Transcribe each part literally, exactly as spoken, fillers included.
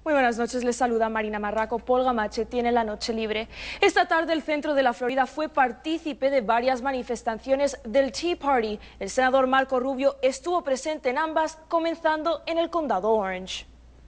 Muy buenas noches, les saluda Marina Marraco. Paul Gamache tiene la noche libre. Esta tarde el centro de la Florida fue partícipe de varias manifestaciones del Tea Party. El senador Marco Rubio estuvo presente en ambas, comenzando en el condado Orange.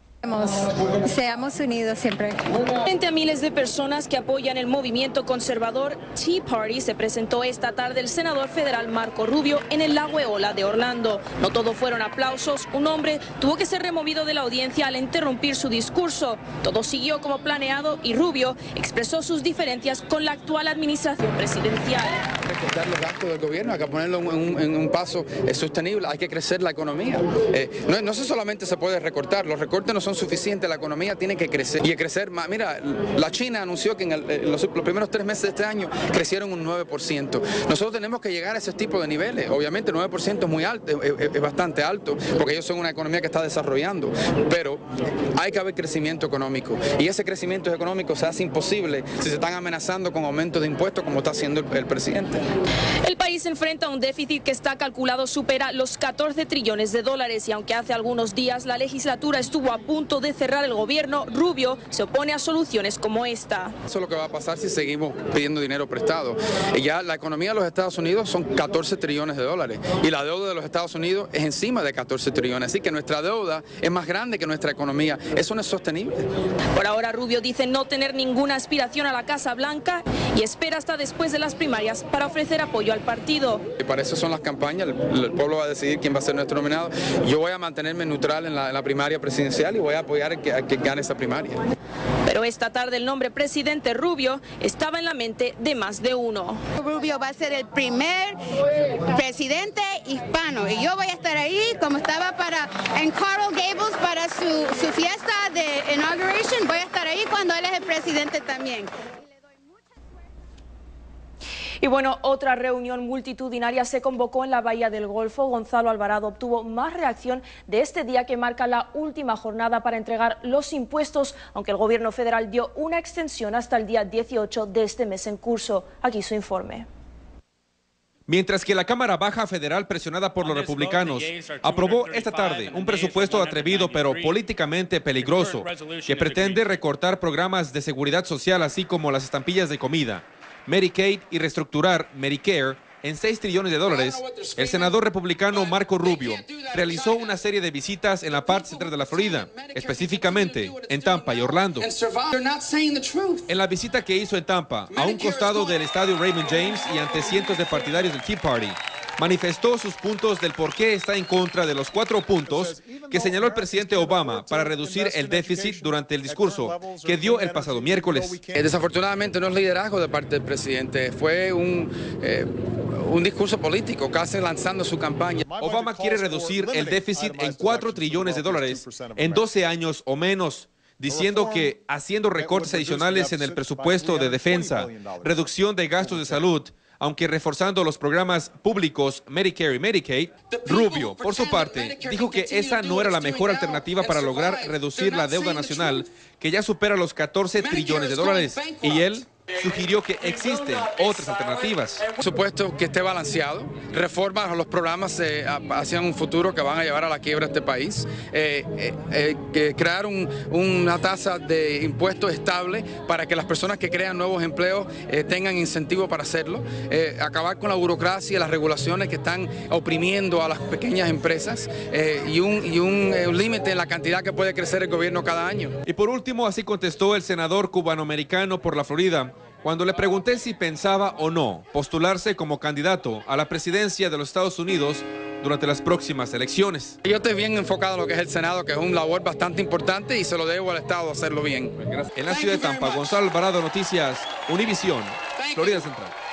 Seamos unidos siempre. Frente a miles de personas que apoyan el movimiento conservador Tea Party, se presentó esta tarde el senador federal Marco Rubio en el lago Eola de Orlando. No todo fueron aplausos. Un hombre tuvo que ser removido de la audiencia al interrumpir su discurso. Todo siguió como planeado y Rubio expresó sus diferencias con la actual administración presidencial. Hay que recortar los gastos del gobierno, hay que ponerlo en un, en un paso eh, sostenible, hay que crecer la economía. Eh, no, no solamente se puede recortar, los recortes no son suficiente, la economía tiene que crecer y crecer más. Mira, la China anunció que en, el, en los, los primeros tres meses de este año crecieron un nueve por ciento. Nosotros tenemos que llegar a ese tipo de niveles. Obviamente nueve por ciento es muy alto, es, es, es bastante alto, porque ellos son una economía que está desarrollando, pero hay que haber crecimiento económico y ese crecimiento económico se hace imposible si se están amenazando con aumentos de impuestos como está haciendo el, el presidente. El país enfrenta un déficit que está calculado supera los catorce trillones de dólares y aunque hace algunos días la legislatura estuvo a punto de cerrar el gobierno, Rubio se opone a soluciones como esta. Eso es lo que va a pasar si seguimos pidiendo dinero prestado. Y ya la economía de los Estados Unidos son catorce trillones de dólares y la deuda de los Estados Unidos es encima de catorce trillones, así que nuestra deuda es más grande que nuestra economía. Eso no es sostenible. Por ahora Rubio dice no tener ninguna aspiración a la Casa Blanca y espera hasta después de las primarias para ofrecer apoyo al partido. Y para eso son las campañas, el, el pueblo va a decidir quién va a ser nuestro nominado. Yo voy a mantenerme neutral en la, en la primaria presidencial y voy a apoyar a que, a que gane esa primaria. Pero esta tarde el nombre presidente Rubio estaba en la mente de más de uno. Rubio va a ser el primer presidente hispano y yo voy a estar ahí como estaba para en Coral Gables para su, su fiesta de inauguration. Voy a estar ahí cuando él es el presidente también. Y bueno, otra reunión multitudinaria se convocó en la Bahía del Golfo. Gonzalo Alvarado obtuvo más reacción de este día que marca la última jornada para entregar los impuestos, aunque el gobierno federal dio una extensión hasta el día dieciocho de este mes en curso. Aquí su informe. Mientras que la Cámara Baja Federal, presionada por los republicanos, aprobó esta tarde un presupuesto atrevido pero políticamente peligroso que pretende recortar programas de seguridad social así como las estampillas de comida, Medicaid y reestructurar Medicare en seis trillones de dólares, el senador republicano Marco Rubio realizó una serie de visitas en la parte central de la Florida, específicamente en Tampa y Orlando. En la visita que hizo en Tampa, a un costado del estadio Raymond James y ante cientos de partidarios del Tea Party, manifestó sus puntos del por qué está en contra de los cuatro puntos que señaló el presidente Obama para reducir el déficit durante el discurso que dio el pasado miércoles. Desafortunadamente no es liderazgo de parte del presidente, fue un, eh, un discurso político, casi lanzando su campaña. Obama quiere reducir el déficit en cuatro trillones de dólares en doce años o menos, diciendo que haciendo recortes adicionales en el presupuesto de defensa, reducción de gastos de salud, aunque reforzando los programas públicos Medicare y Medicaid. Rubio, por su parte, dijo que esa no era la mejor alternativa para lograr reducir la deuda nacional, que ya supera los catorce trillones de dólares, y él sugirió que existen otras alternativas. Por supuesto que esté balanceado, reformas a los programas eh, hacia un futuro que van a llevar a la quiebra a este país, eh, eh, eh, que crear un, una tasa de impuestos estable para que las personas que crean nuevos empleos eh, tengan incentivo para hacerlo, eh, acabar con la burocracia y las regulaciones que están oprimiendo a las pequeñas empresas eh, y un, y un, eh, un límite en la cantidad que puede crecer el gobierno cada año. Y por último, así contestó el senador cubanoamericano por la Florida, cuando le pregunté si pensaba o no postularse como candidato a la presidencia de los Estados Unidos durante las próximas elecciones. Yo estoy bien enfocado en lo que es el Senado, que es un labor bastante importante y se lo debo al Estado hacerlo bien. En la ciudad de Tampa, Gonzalo Alvarado, Noticias Univisión, Florida Central.